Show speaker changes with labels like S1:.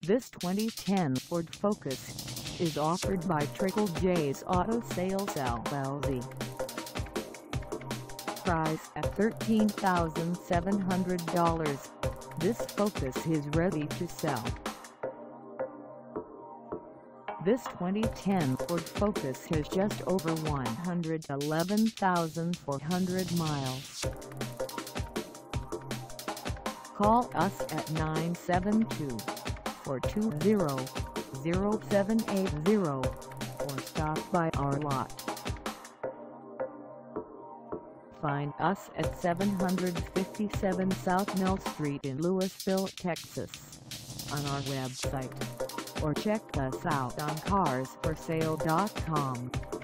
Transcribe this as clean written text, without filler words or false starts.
S1: This 2010 Ford Focus is offered by Triple J's Auto Sales LLC. Price at $13,700. This Focus is ready to sell. This 2010 Ford Focus has just over 111,400 miles. Call us at 972-420-0780 or stop by our lot. Find us at 757 South Mill Street in Lewisville, Texas, on our website, or check us out on carsforsale.com.